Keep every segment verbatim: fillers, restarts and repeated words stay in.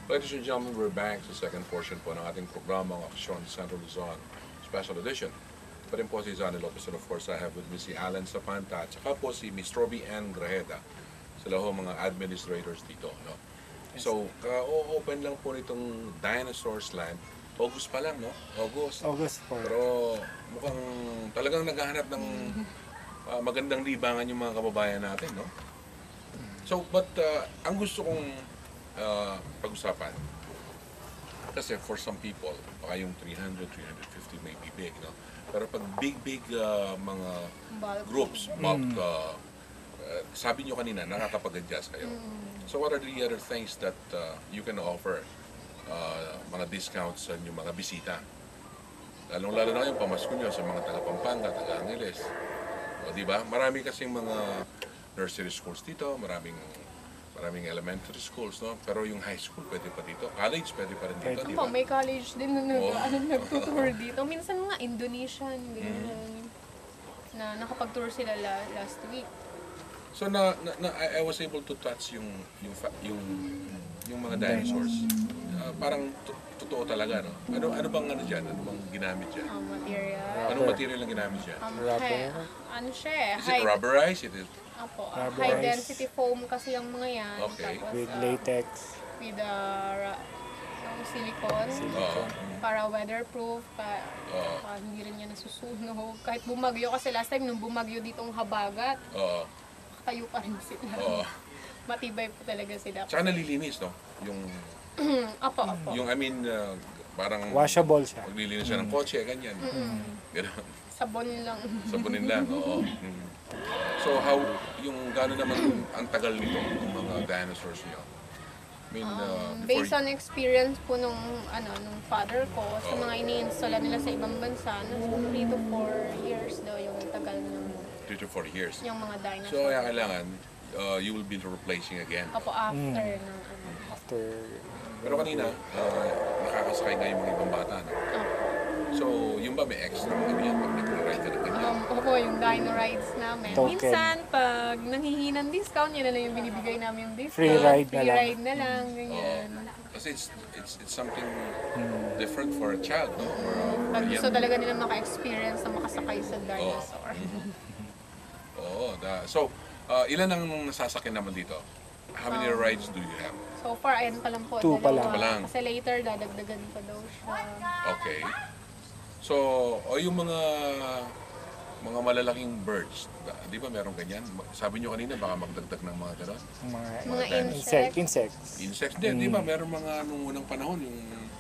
Ladies and gentlemen, we're back sa second portion po ng ating programang Aksyon Central Luzon Special Edition. Pa rin po si Johnny Lopez and of course I have with me si Alan Sapanta at saka po si Miss Robbie Ann Grajeda. Sila ho mga administrators dito. No? So, ka-open lang po nitong Dinosaurs Land. August pa lang, no? August. August fourth. Pero mukhang talagang naghahanap ng uh, magandang libangan yung mga kababayan natin, no? So, but uh, ang gusto kong uh, pag-usapan, kasi for some people, baka yung three hundred, three fifty may be big, no? Pero pag big, big uh, mga Bulk. groups, bulk, uh, uh, sabi nyo kanina, nakakapag-adjust kayo. So, what are the other things that uh, you can offer? Uh, mga discounts sa inyong mga bisita. Lalong-lalo na yung pamasko nyo sa mga taga-Pampanga, taga-Angeles. O, di ba? Marami kasing mga nursery schools dito, maraming maraming elementary schools, no? Pero yung high school, pwede pa dito. College, pwede pa rin dito, di ba? Ako, may college din na nag, Oo. ano, nagtutour dito. Minsan mga Indonesian, ganyan. Na nakapag-tour sila la, last week. So, na, na, na I, I was able to touch yung yung fa- yung, yung mga dinosaurs. Uh, parang to- totoo talaga, no? Ano ano bang ano diyan? Ano bang ginamit diyan? Ang material. Anong material ang ginamit diyan? Um, Rubber. hi- ano siya eh, Is it rubberized? It is Apo, Rubberized. high density foam kasi yung mga yan. Okay. Tapos, With ah, latex. with uh, ra- yung silicone. Oo. Para weatherproof, pa, Oo. pa hindi rin yan nasusunog. Kahit bumagyo, kasi last time nung bumagyo ditong habagat, Oo. tayo pa rin sila. Oo. Matibay po talaga sila. Tsaka nalilinis, no? Yung Apo, apo. yung I mean uh, parang Washable siya. maglilinis siya ng kotse, ganyan. Ganun. Sabon lang. Sabunin lang, oo. Mm. So how, yung gano'n naman yung, ang tagal nito, ng mga dinosaurs niyo? I mean, uh, Um, before based on experience po nung ano nung father ko sa Oh. mga ini-install nila sa ibang bansa, nasa three to four years daw yung tagal ng three to four years. yung mga dinosaurs. So kaya kailangan, uh, you will be replacing again. Apo after ng ano. After, Pero kanina, uh, nakakasakay nga yung mga ibang bata, no? Apo. So, yung ba may extra ano yan pag nag-ride ka ng ganyan? Um, opo, yung dino rides namin. Token. Minsan, pag nanghihingi ng discount, yan na lang yung binibigay namin yung discount. Free ride na Free lang. ride na lang, ganyan. Kasi it's, it's, it's something different for a child, no? For, uh, for Pag a gusto young- talaga nila maka-experience na makasakay sa dinosaur. Oo. da- so, uh, ilan ang nasasakyan naman dito? How many Um, rides do you have? So far, ayan pa lang po. Two pa dalawa. lang. Pa lang. Kasi later, dadagdagan pa daw siya. Okay. So, o yung mga mga malalaking birds, da- di ba meron ganyan? Ma- Sabi nyo kanina, baka magdagdag ng mga gano'n. mga, Mga insect, insect. insects. Insects din, di ba? Meron mga nung unang panahon, yung,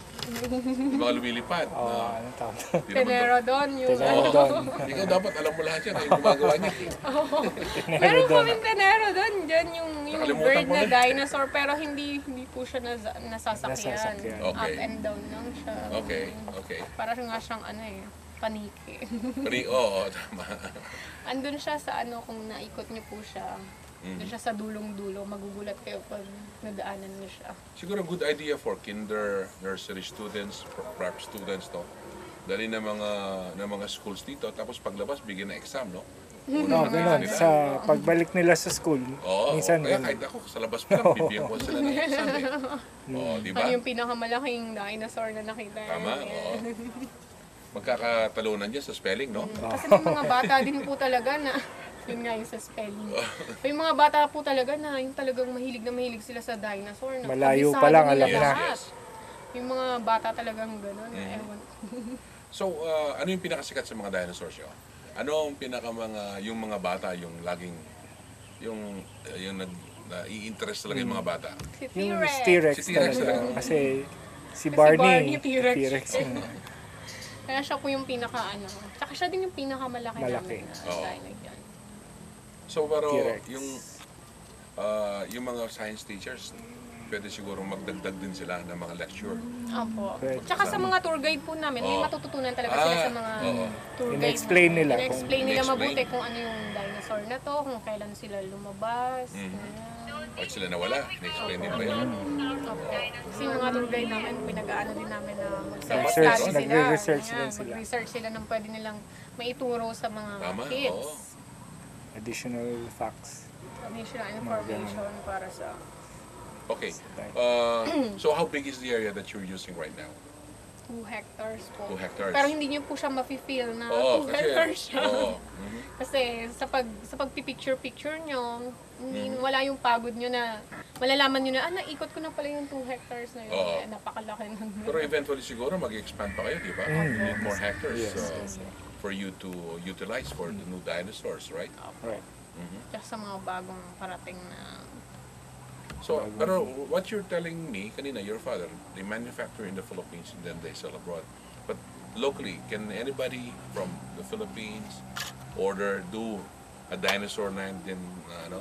yung mga lumilipad. Oh, na, ano tawag? di naman- Tenerodon, yung Tenerodon. Ikaw dapat alam mo lahat yan, ay gumagawa niya. Meron Tenerodon. kaming Tenerodon dyan, yung, yung Nakalimutan bird ko na na. dinosaur, pero hindi hindi po siya nas nasasakyan. Nasasakyan. Up Okay. and down lang siya. Okay, okay. Para nga siyang ano eh, paniki. Pero, oo, tama. Andun siya sa ano, kung naikot niyo po siya, Mm. doon siya sa dulong-dulo, magugulat kayo pag nadaanan niyo siya. Siguro good idea for kinder, nursery students, prep students, no? Dali na mga na mga schools dito, tapos paglabas, bigyan ng exam, no? No, ganun. Sa pagbalik nila sa school, Oo, minsan kaya ganun. kahit ako, sa labas pa lang, bibigyan ko sila ng exam, eh. Oo, di ba? Ano yung pinakamalaking dinosaur na nakita niyo? Tama, oo. Magkakatalunan dyan sa spelling, no? Kasi may mga bata din po talaga na, yun nga yung sa spelling. May mga bata po talaga na yung talagang mahilig na mahilig sila sa dinosaur. Na Malayo kabisado pa lang, nila alam na. lahat. Yung mga bata talagang gano'n, Mm. ewan. So, uh, ano yung pinakasikat sa mga dinosaurs yun? Ano ang pinaka mga, yung mga bata, yung laging, yung, uh, yung nag, na-i-interest talaga yung mga bata? Si Yung T-Rex. T-Rex Si T-Rex talaga. talaga. Kasi si Kasi Barney, Barney, T-Rex. T-Rex yun. Kaya siya po yung pinaka ano. Tsaka siya din yung pinakamalaki Malaki. namin na Oo. dino dyan. So, pero T-Rex. yung, uh, yung mga science teachers, pwede siguro magdagdag din sila ng mga lecture. Opo. Pwede. Tsaka sa mga tour guide po namin, may Oo. matututunan talaga Ah, sila sa mga oo. tour guide. In-explain nila kung- In-explain nila In-explain. mabuti kung ano yung dinosaur na to, kung kailan sila lumabas. Mhm. ganyan. Pag sila nawala, na-explain din ba yun? Opo. Kasi yung mga tour guide namin, pinag-aano din namin na mag-self-study Research, sila. nagre-research Ganyan, din sila. Mag-research sila ng pwede nilang maituro sa mga Tama, kids. oo. Additional facts. Additional information para sa Okay. Uh, so how big is the area that you're using right now? Two hectares po. Two hectares. Pero hindi niyo po siya mafe-feel na Oo, two kasi, hectares siya. oo. Mhm. Kasi sa pag sa pagpipicture-picture nyo, hindi, Mm-hmm. wala yung pagod nyo na, malalaman nyo na, ah, naikot ko na pala yung two hectares na yun. Oo. Eh, napakalaki nun. Pero eventually siguro mag-expand pa kayo, di ba? You need more hectares Yes, uh, yes, yes. for you to utilize for the new dinosaurs, right? Right. Tsaka sa mga bagong parating na, So, pero what you're telling me kanina, your father, they manufacture in the Philippines and then they sell abroad. But locally, can anybody from the Philippines order, do a dinosaur na din, uh, ano?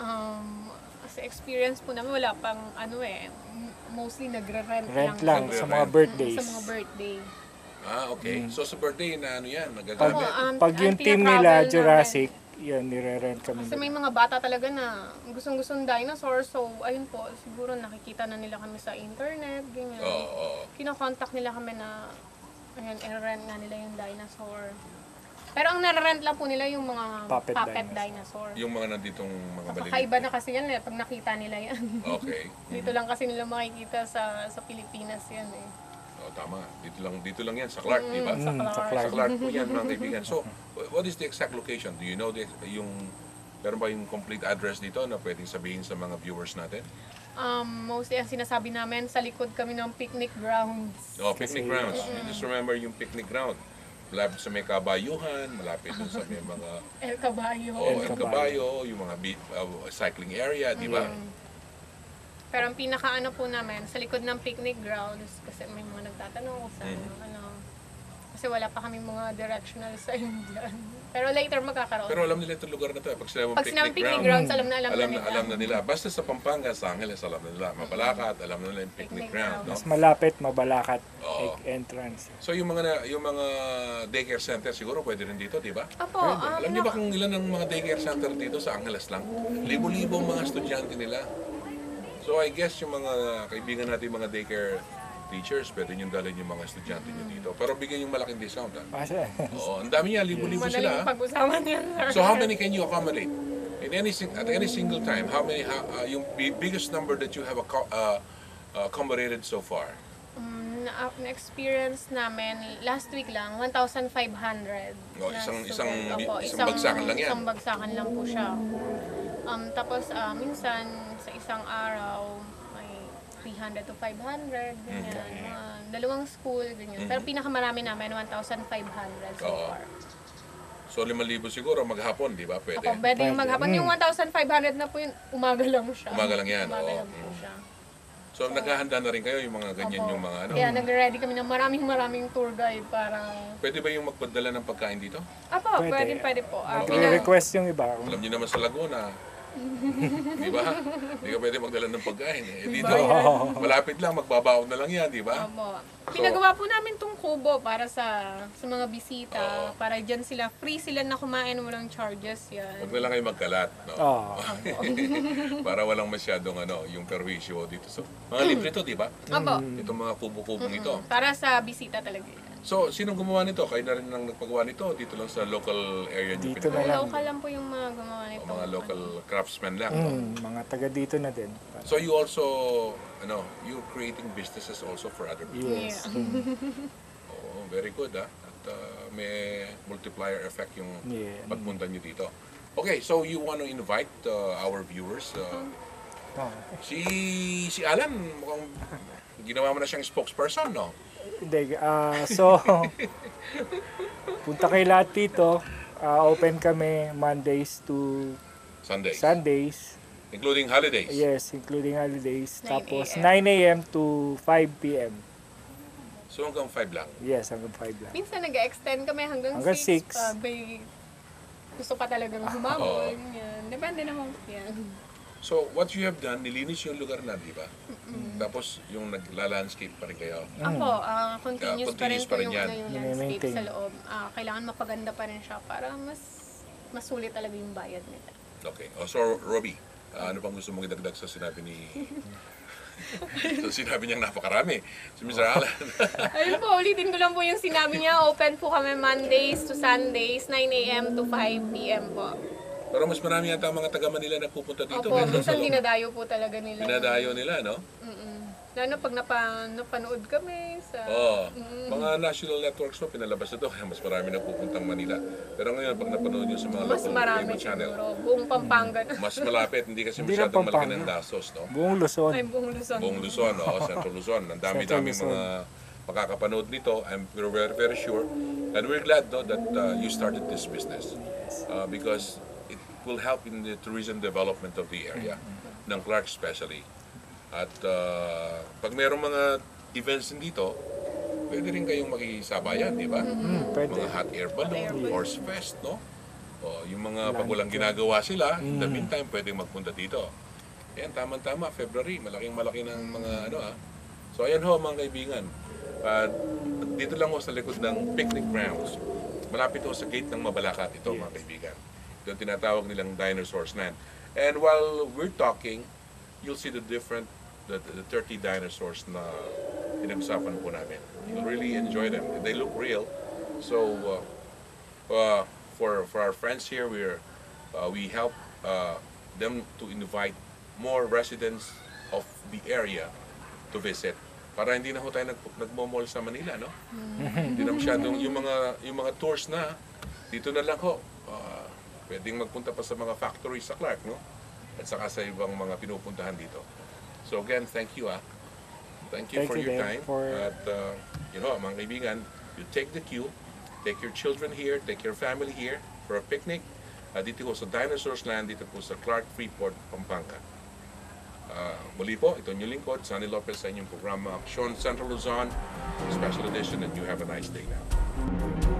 um, sa experience po namin, wala pang ano eh, m- mostly nagre-rent Rent lang. lang Rent. sa mga Mm, birthdays. Sa mga birthday. Ah, okay. So sa birthday na ano yan, Pag, nagagamit? Oo, um, pag yung ang team tinatravel nila, namin. Jurassic, yun, nire-rent kami. Kasi may mga bata talaga na gustong-gustong dinosaur. So, ayun po, siguro nakikita na nila kami sa internet, ganyan. Oo, oo. Kino-contact nila kami na, ayun, i-rent na nila yung dinosaur. Pero ang nare-rent lang po nila yung mga Puppet puppet, dinosaur. dinosaur. Yung mga nanditong mga maliliit. Kakaiba na kasi yan eh, pag nakita nila yan. Okay. Dito lang kasi nila makikita sa sa Pilipinas yan eh. Oh, tama. Dito lang dito lang yan sa Clark, di ba? Sa Mm, sa Clark. Clark. Sa Clark po yan, mga kaibigan. So, what is the exact location? Do you know the, yung, meron ba yung complete address dito na pwedeng sabihin sa mga viewers natin? Um, mostly ang sinasabi namin, sa likod kami ng picnic grounds. Oh, picnic Kasi- grounds. You just remember yung picnic ground. Malapit sa may kabayuhan, malapit dun sa may mga El Caballo. oh, El El Caballo, yung mga beat, uh, cycling area, di ba? Pero ang pinaka-ano po namin, sa likod ng picnic grounds, kasi may mga nagtatanong kung saan, Mm. ano, kasi wala pa kami mga directional sign dyan. Pero later magkakaroon. Pero alam nila itong lugar na to. eh. Pag sila Pag sinabing picnic grounds, alam na alam, alam na na, nila. alam na nila. Basta sa Pampanga, sa Angeles, alam na nila. Mabalacat, alam na nila yung picnic Picnic ground. No? Mas malapit, mabalakat, Oo. like entrance. So yung mga na- yung mga daycare center siguro pwede rin dito, di ba? Apo, um, Alam niyo ba kung ilan ang mga daycare center dito sa Angeles lang? Libo-libo ang mga estudyante nila. So I guess yung mga kaibigan natin mga daycare teachers, pwede nyo dalhin yung mga estudyante nyo dito. Pero bigyan yung malaking discount. Ha? Kasi, Oo, ang dami niya, libo-libo madaling sila. ha? pag-usapan yan, sir. So how many can you accommodate? In any sing- at any single time, how many how, uh, yung bi- biggest number that you have acco- uh, uh, accommodated so far? Um, na- na-experience namin, last week lang, one thousand five hundred. Oh, na isang- student. isang bi- Opo, isang bagsakan lang yan. Isang bagsakan lang po siya. Um, tapos, ah, minsan, sa isang araw, may three hundred to five hundred, ganyan. Mm-hmm. Mga dalawang school, ganyan. Pero pinakamarami namin, one thousand five hundred so Oo. far. So limang libo siguro maghapon, di ba? Pwede. Ako, pwede yung Pwede. maghapon. Yung one thousand five hundred na po yun, umaga lang siya. Umaga lang yan, Umaga oo. lang po siya. So naghahanda na rin kayo yung mga ganyan Opo. yung mga ano. Kaya nag-ready kami ng maraming maraming tour guide para... Pwede ba yung magpadala ng pagkain dito? Apo, Pwede. pwede, pwede po. Ah, pina- nagre-request yung iba. Alam niyo naman sa Laguna, di ba? Hindi ka pwede magdala ng pagkain. Eh, dito, malapit lang, magbabaon na lang yan, di ba? Opo. Pinagawa po namin tong kubo para sa sa mga bisita. Para dyan sila, free sila na kumain, walang charges yan. Huwag na lang kayo magkalat. No? Oo. Para walang masyadong ano, yung perwisyo dito. So, mga libre to, di ba? Opo. Itong mga kubo-kubong ito. Para sa bisita talaga yan. So, sinong gumawa nito? Kayo na rin ang nagpagawa nito? Dito lang sa local area niyo Dito na pinagawa? lang. Local lang po yung mga gumawa O nito. mga local craftsmen lang. no? Mm, mga taga dito na din. So, you also, ano, you're creating businesses also for other people. Yes. Yeah. Mm, Oo, very good, ah. At uh, may multiplier effect yung Yeah. pagpunta niyo dito. Okay, so you want to invite uh, our viewers. Uh, Oo. si si Alan, mukhang ginawa mo na siyang spokesperson, no? Hindi, ah, so, punta kayo lahat dito. Ah, open kami Mondays to Sundays. Sundays. Including holidays. Yes, including holidays. nine Tapos a m. nine a m to five p m So hanggang five lang. Yes, hanggang five lang. Minsan nag-extend kami hanggang Hanggang six. six. Pag may gusto pa talagang Oo. humabol. Yan. Depende naman po yan. So what you have done, nilinis yung lugar na, di ba? Tapos yung nagla-landscape pa rin kayo. Ako, ah, continuous, Ah, pa rin continuous po pa rin yung, yan. ano, yung Mini-maintain. landscape sa loob. Ah, kailangan mapaganda pa rin siya para mas masulit talaga yung bayad nila. Okay. Oh, so Robbie, ah, ano pang gusto mong idagdag sa sinabi ni... so sinabi niyang napakarami. Si mister Alan. Ayun po, ulitin ko lang po yung sinabi niya. Open po kami Mondays to Sundays, nine a m to five p m po. Pero mas marami yata ang mga taga Manila na pupunta dito. Opo, kaysa minsan sa- dinadayo po talaga nila. Dinadayo nila, no? Mm-mm. Lalo pag napa, napanood kami sa... Oo. Mga national networks mo, pinalabas na to, kaya mas marami na pupuntang Manila. Pero ngayon, pag napanood nyo sa mga Mas local marami cable channel, siguro. Buong Pampanga na. mas malapit, hindi kasi Hindi lang masyadong malaki Pampanga. ng Dasos, no? Buong Luzon. Ay, buong Luzon. Buong Luzon, o Central Luzon. Ang dami-dami Central Luzon. mga makakapanood nito. I'm we're very, very sure. And we're glad no, that uh, you started this business. Uh, because it will help in the tourism development of the area, ng Clark especially. At uh, pag mayroong mga events din dito, pwede rin kayong makisabayan, di ba? Mm, pwede. Mga hot air balloon, Hot air balloon. horse fest, no? O, yung mga pag walang ginagawa sila, in Mm. the meantime, pwedeng magpunta dito. Yan, tama-tama, February, malaking malaki ng mga ano ah. So ayan ho mga kaibigan, at dito lang ho sa likod ng picnic grounds. Malapit ho sa gate ng Mabalacat ito mga kaibigan. Ito yung tinatawag nilang Dinosaurs Land. And while we're talking, you'll see the different, the, the thirty dinosaurs na pinag-usapan po namin. You'll really enjoy them. They look real. So, uh, uh, for for our friends here, we're uh, we help uh, them to invite more residents of the area to visit. Para hindi na ho tayo nag nagmo-mall sa Manila, no? Hindi na masyadong yung mga yung mga tours na dito na lang ho. Uh, pwedeng magpunta pa sa mga factories sa Clark, no? At saka sa ibang mga pinupuntahan dito. So again, thank you ah. Thank you Thank for you, your Dave, time. for- At uh, you know, mga kaibigan, you take the cue, take your children here, take your family here for a picnic. Uh, dito po sa Dinosaurs Land, dito po sa Clark Freeport, Pampanga. Uh, muli po, ito yung lingkod, Sunny Lopez sa inyong programa, Aksyon Central Luzon, Special Edition, and you have a nice day now.